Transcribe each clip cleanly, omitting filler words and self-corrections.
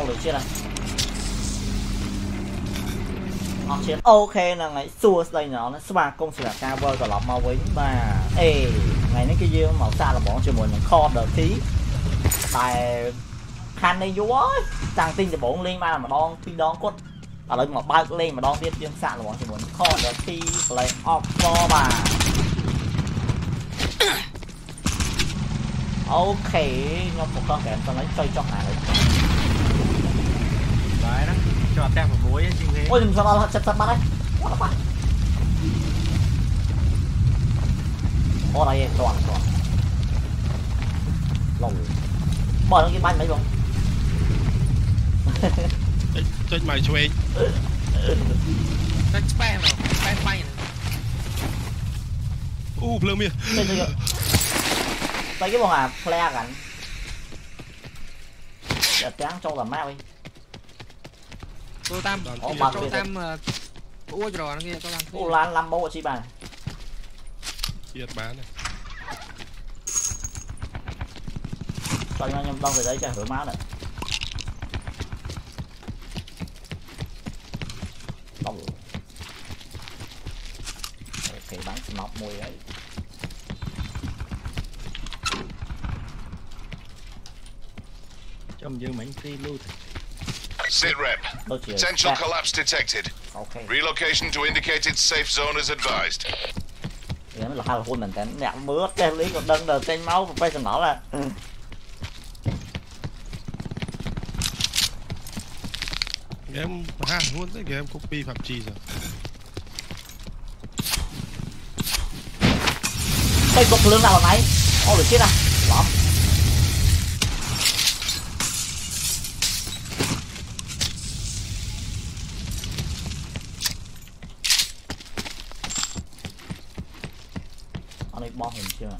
được chưa này trên ok là ngày xua đây nó spa công sự là cover của lọc màu với mà ê ngày nay cái dương màu xa là bọn cho mình kho đợt khí tại khăn đây vú ơi chẳng tin thì bọn liên mà đón thi đón cốt ở đây mà bay lên mà đón biết dương xa là bọn cho mình kho đợt khí play off for mà ok nhưng một con kèm tao lấy chơi trong này đấy đó cho tem vào muối chứ thế ôi đừng sao nó chặt mắt đấy ô đây toàn lồng bỏ nó cái bánh mấy không chơi mày chui nó spam rồi spam bay plơ mía tay cái bọn à flare cảnh để trắng trong là mau đi tô tam ua rồi nó kia tô tam ô lan làm bố chi bà Yết bán này cho anh đông về đấy cho hứa máu này đông ok bắn nọc mùi ấy trong dương mảnh free loot Sit rep. Potential collapse detected. Okay. Relocation to indicated safe zone is advised. Nó là hai hôn mình cảnh nhạc mưa cái lý còn đơn đời trên máu phải xem nổi là game luôn đấy game copy PUBG rồi cái cục lương nào này ô được chết à lắm anh ấy bom hình chưa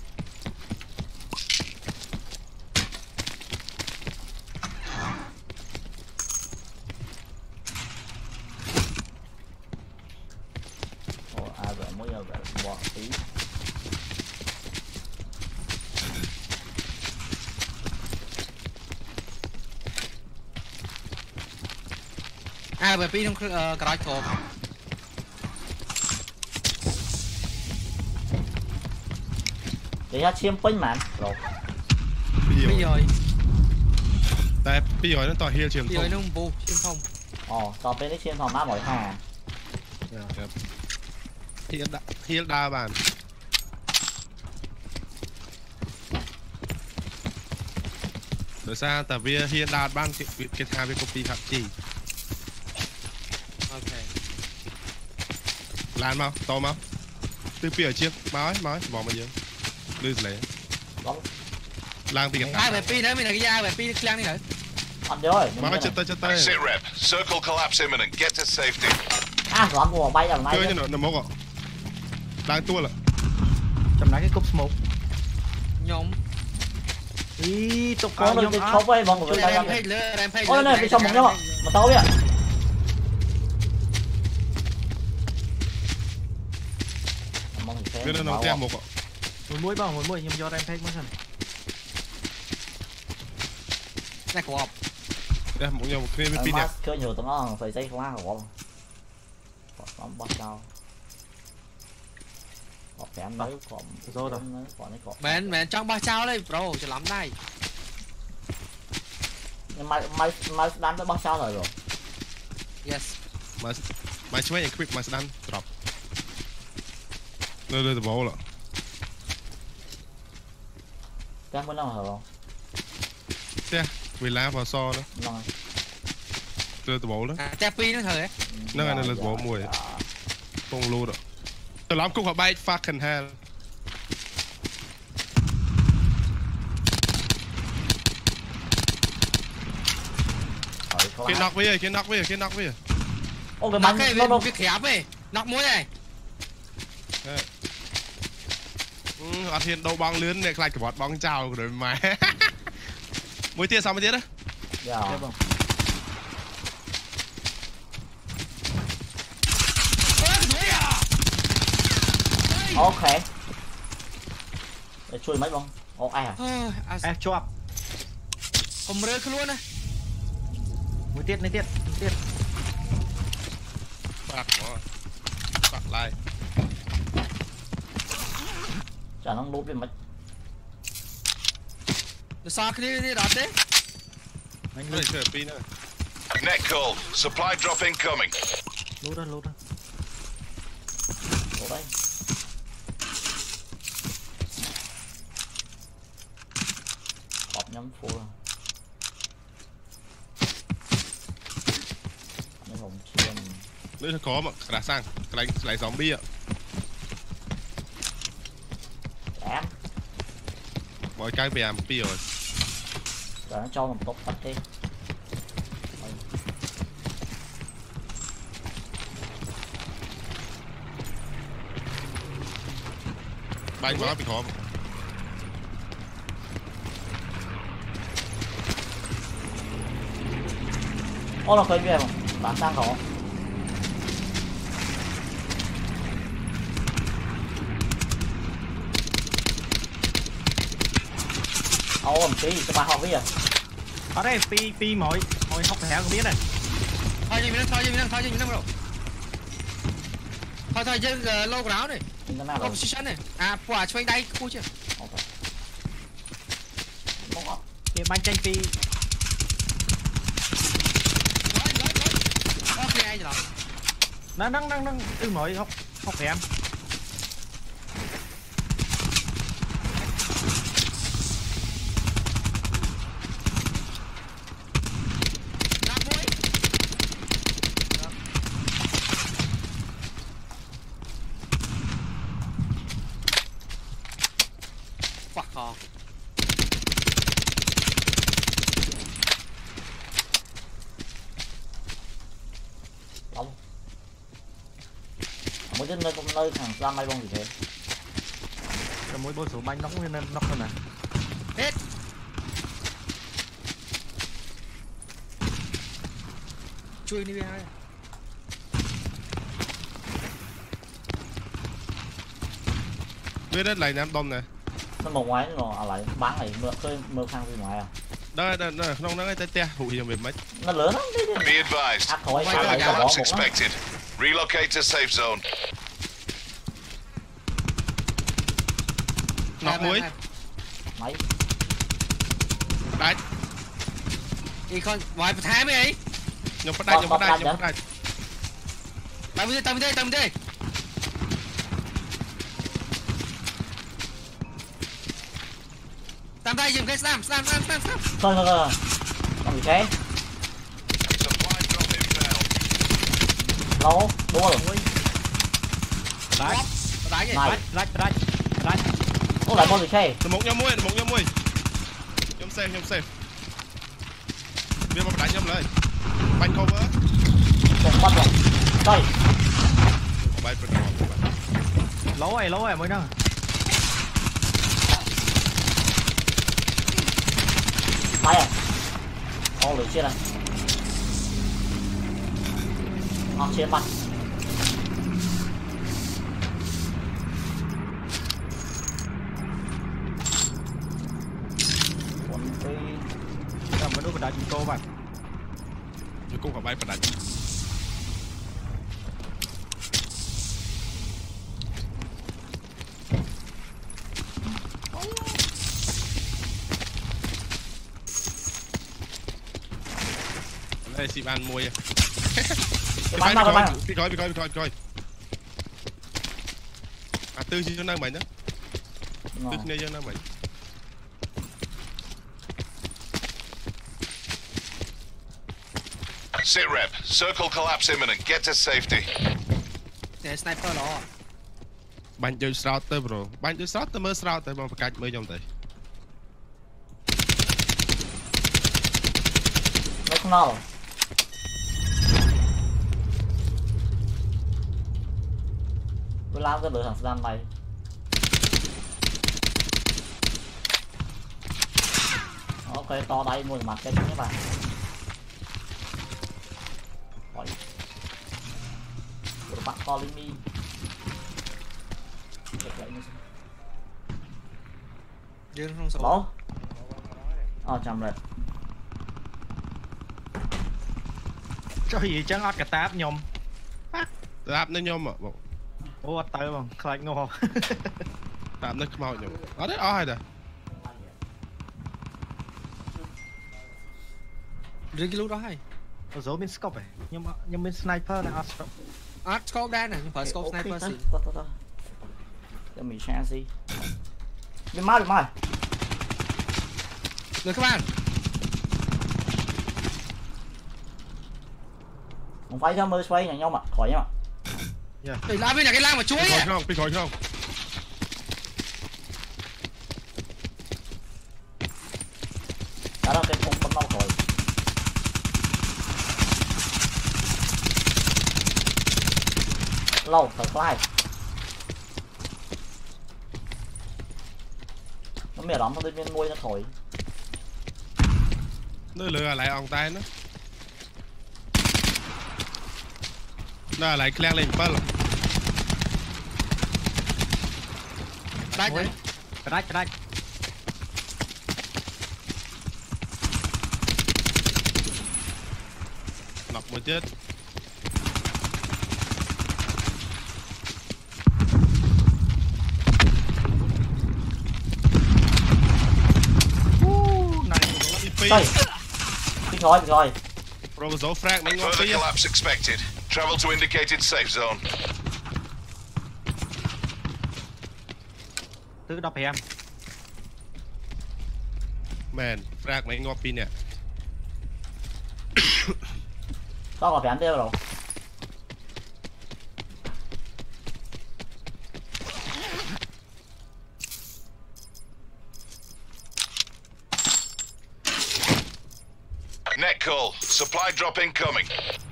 vậy mới giờ vậy bỏ tí bởi vì trong cái thổ để ra chiêm pin màn rồi bây giờ tại bây giờ nó tỏ hiên trường không nó bù chiêm không tỏ bên đấy chiêm phòng má mỏi hà hiên đa bàn rồi sao tại vì hiên đa ban cái thà với copy PUBG ok lan mau to mau từ phía chiếc máu bỏ mà dương đưa lấy lang thì ai về pi nữa mình là cái da về pi lang đi nữa anh rồi máu chết tay Sit rep. Circle collapse imminent. Get to safety. lắm mùa bay là này chơi nó mốc ạ đang tua là trong đó cái cúp smoke nhóm ý tục có được không với bọn người ta ôi này bị xong một nhau mà tao biết biết nó theo một ạ muối nhưng do rampage mới thành này của học đây một nhau một kia với pin cơ nhiều tụi nó phải dây quá của bọn bắt sao bọc kém đấy còn rồi mẹ trong ba sao đây bro cho lắm đây nhưng mai đánh tới bao sao rồi yes màyช่วย equip มาสดัน drop เลยจะบอกเหรอ cái mới nào hả không เนี่ยเวลาพอซอนะ rồi เลยจะบอกแล้วแต่ปีนั่นเถอะนั่นไงเลยจะบอกมวยตรงรูดอ่ะแต่ล้อมกุ๊กหัวใบฟักขันแฮลknock với knock với ô cái bắn bắn nó việc khép ấy knock muối này ở thiên đâu bong lươn này lại cái bọt bong chào rồi mà muối tia sao mới tia đó ok để chui mấy bông ô ai à cho up không rơi luôn á Mũi tiết, tiết. Bạc nó. Bạc lại. Chả nó lúp lên mất. Nó sao cái đi đọt đấy. Anh Đây lút. chơi pin nữa. Net call. Supply drop incoming. Lút ra. Ủa đây. Bọc nhắm full rồi. Nó không chuyên. Nữa có mà đã sang lại zombie ạ. Em. Mọi cái về làm pi rồi. Rồi nó cho một tốc tắt đi. Bánh nó bị khó. Ô nó khơi về không? Bán sang khó. Ô một tí cho bà học bây giờ. Ở đây pi mọi học thẻ không biết này. Thôi cho mình rồi. Thôi chứ lâu của áo này. Internet rồi. Position này. À, quả cho anh đây khu chưa? Ok. Móc up. Kìa bánh chanh pi. Ok anh rồi. Đang mọi học thẻ. Quả kho. Đóng. Mỗi trên nơi thằng ra may bông gì thế? Rồi mỗi bộ số bánh nóng lên nóc rồi nè. Hết. Chui đi về đây. Biết đất này nam đông nè. Nó một ngoài nó lại bán này mưa khang bên ngoài à? Đây không nó cái te hụi nhiều mệt mấy. Nó lớn lắm đấy. Be advised. Ác thôi, sao lại bỏ Collapse một lắm. expected. Relocate to safe zone. Ngọc muối. Mấy. Đấy. Đi con ngoài một tháng mới ấy. Nhóm phát đây. Tầm đi. Tầm đây dừng cái slam. Thôi. Làm gì thế? Supply drop inbound. Lâu, đua rồi. Đấy. Đá gì? Này. Rách. Ô lại môn gì thế? Một nhóm muối. Nhóm safe. Biết mà đánh nhóm lên. Bánh cover. Còn bắt rồi. Đây. Bánh Lố rồi mới đâu. Bay à? Ô lửa chia này. Chia mặt. Rồi mới đút vào đá cô bạn. Tôi cũng phải bay và đánh. Đây xịp ăn muối à. Cái bắn. Bị coi. À tư cho năng mình đó. Tư này cho năng mình. Sit rep. Circle collapse imminent. Get to safety. Để sniper đó. Bánh chơi router bro. Bánh chơi router mới router mà phải cách mới trong tới. Nó không nào. Tôi làm cái lửa thằng Slam này. Ok, to đây mua mặt cái nhé bạn. Hỏi. Của bạn to lên mi. Dương không số. Lỗ. Chầm rồi. cho gì chẳng ót cả táp nhom táp nó nhom mà ô tới bằng khai ngô táp nó mau nhom ở đấy ai đây Rơi cái lúc đó hay ở dấu bên scope này nhưng bên sniper này art scope đen này nhưng phải scope sniper xịn cho mình sang gì bên má được mai người các bạn không phải cho mơ xoay nhà nhau mà khỏi nhau mà để lá bên là cái lang mà chuối bị khỏi không đó là cái không bấm mau khỏi lâu thật lại nó mẹ đóng nó bên bên môi nó thổi nó lừa lại ông tay nó lại clang lên bớt đây cái nọc một chết đây đi rồi Robozo frag mấy ngón Further collapse expected. Travel to indicated safe zone. tứ đọc em man frag mấy ngón pin nè tao có phải tiêu rồi Net call. Supply drop incoming.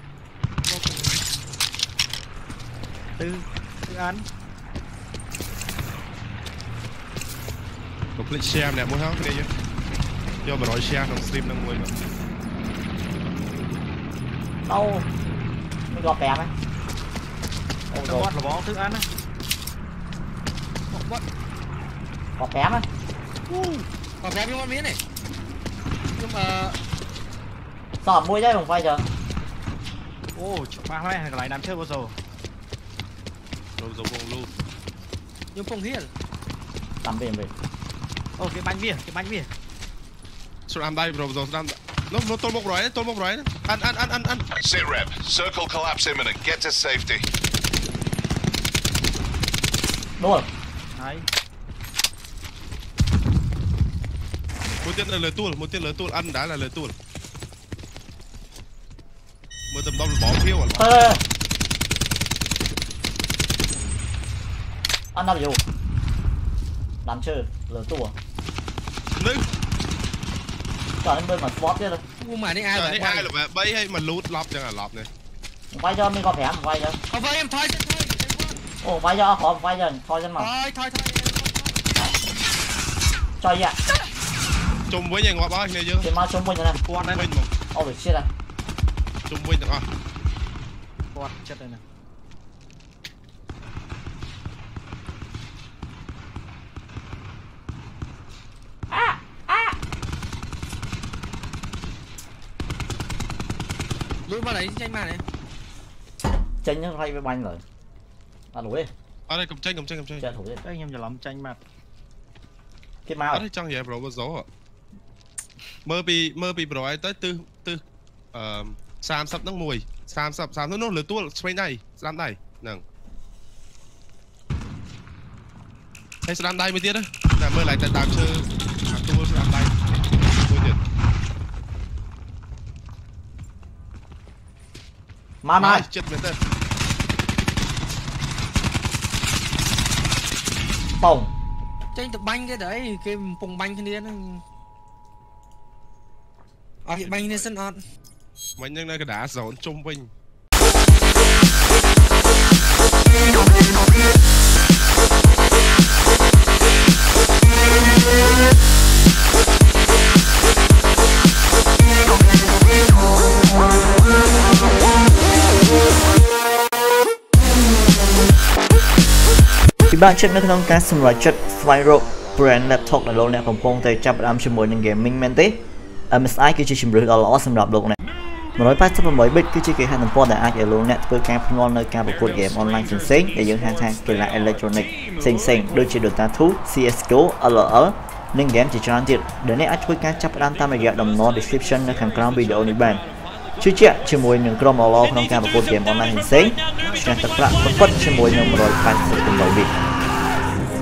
tư ăn có click share nè muốn không cái này cho bà nói share trong stream đang ngồi đâu mới gọt bẹt ấy nó bót là bó thức ăn á gọt bẹt ấy còn bé với con miếng này nhưng mà sao môi đấy không phải giờ ô ba hai cái lại làm chơi bao giờ Robozo vòng luôn nhưng không hiền làm về ô cái bánh bia sao làm đây Robozo làm nó tôn một rồi ăn Sit rep. Circle collapse imminent. Get to safety. đúng rồi đấy một tiết là lời tuôn ăn đã là lời tuôn mưa tầm đông là bỏ phiêu à ê ăn đâu dù làm chơi lừa tua nữ chọn lên bên mà spot chứ đâu nhưng mà đi ai trời là ai là mẹ bay hay mà lút lọp chẳng là lọp này không phải cho mình có vẻ không phải cho không phải em thôi ồ phải cho khó phải cho thôi chân mà thôi cho vậy chung với nhà ngọt bao này chứ thì mà chung với này quạt đây bên một ôi shit này chung với được không quạt chết đây nè luôn vào đấy tranh mà này tranh nó hay với banh rồi đuổi đi ở đây cầm tranh chơi thủ đi anh em giờ làm tranh mặt cái ở máu đây trong vậy bro có dấu à mơ bị bro ai tới tư sam sắp nó mùi sam nó lừa tua xoay này làm này nè hay làm đây mới tiết đấy là mơ lại tại tạm chơi tua làm đây tôi nhận mai chết mệt rồi bồng tranh tập banh cái đấy cái vùng banh cái này ở hiện banh nên sân on mình nhưng đây cái đá dồn trung bình bạn check នៅក្នុងការសម្រេចចិត្តស្វែងរក brand laptop ដែលលោកអ្នកកំពុងតែចាប់ផ្ដើមជាមួយនឹង gaming មែនទេ MSI គឺជាជម្រើសដ៏ល្អសម្រាប់លោកអ្នក 188 bit គឺជាគេហទំព័រដែលអាចឲ្យលោកអ្នកធ្វើការភ្នាល់នៅការប្រកួតហ្គេមអនឡាញផ្សេងៗដែលយើងហៅថាកីឡាអេឡិចត្រូនិកផ្សេងៗដូចជា Dota 2 CS:GO LOL និងហ្គេមជាច្រើនទៀតដែលអ្នកអាចធ្វើការចាប់ផ្ដើមតាមរយៈដំណ description នៅខាងក្រោមវីដេអូនេះបានជឿជាក់ជាមួយនឹងក្រុម LOL ក្នុងការប្រកួតហ្គេមអនឡាញផ្សេងៗឆ្នះទឹកប្រាក់ពិតៗជាមួយនឹង188 bit